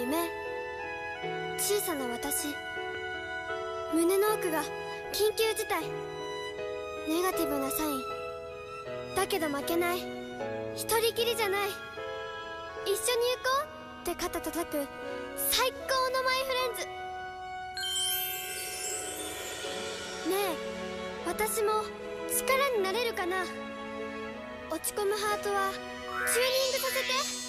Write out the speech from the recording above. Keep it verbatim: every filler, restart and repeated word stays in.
夢。小さな私、胸の奥が緊急事態。ネガティブなサインだけど負けない。一人きりじゃない。一緒に行こうって肩叩く最高のマイフレンズ。ねえ、私も力になれるかな。落ち込むハートはチューニングさせて。